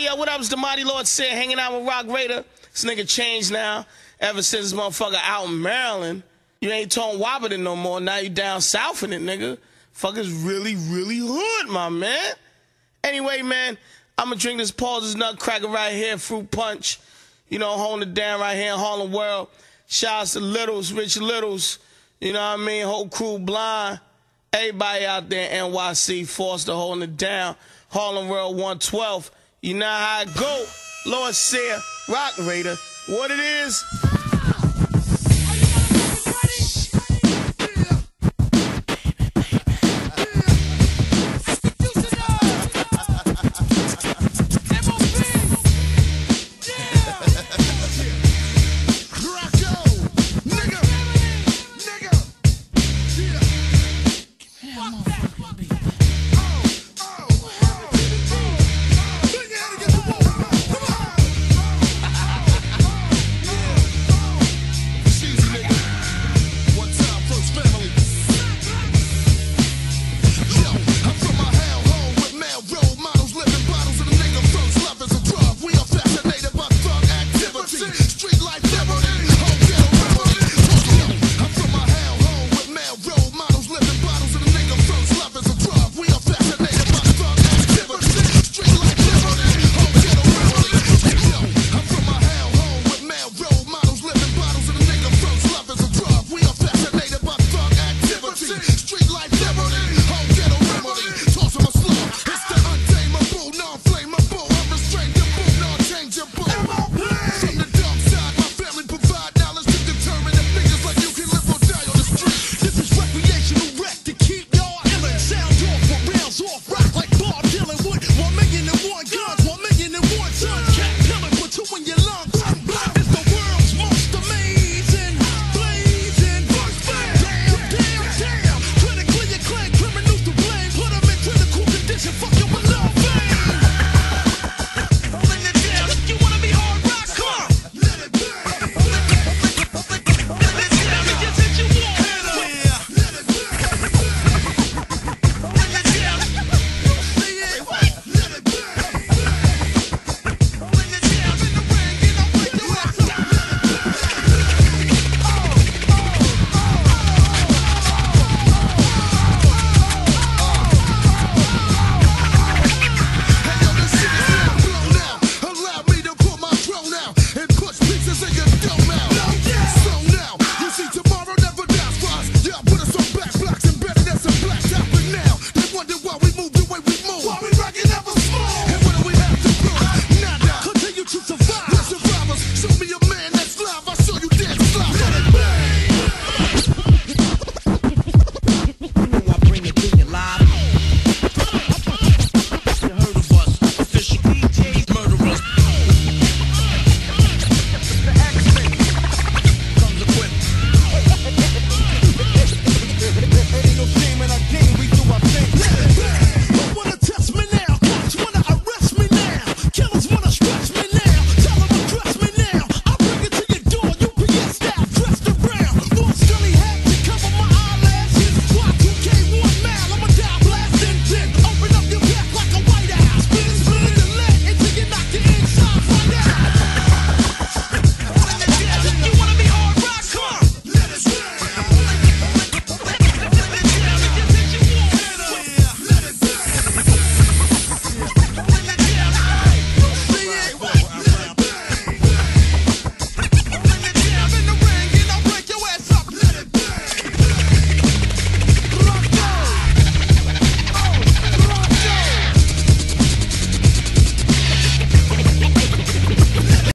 Hey, yo, what up? It's the Mighty Lord Seer hanging out with Rock Raider. This nigga changed now. Ever since this motherfucker out in Maryland, you ain't Tone Wobberton no more. Now you down south in it, nigga. Fuckers really, really hood, my man. Anyway, man, I'ma drink this Paul's Nutcracker right here, fruit punch. You know, holding it down right here in Harlem World. Shouts to Littles, Rich Littles. You know what I mean? Whole crew blind. Everybody out there in NYC, Foster holding it down. Harlem World 112. You know how it go. Lord Seer, Rock Raider. What it is?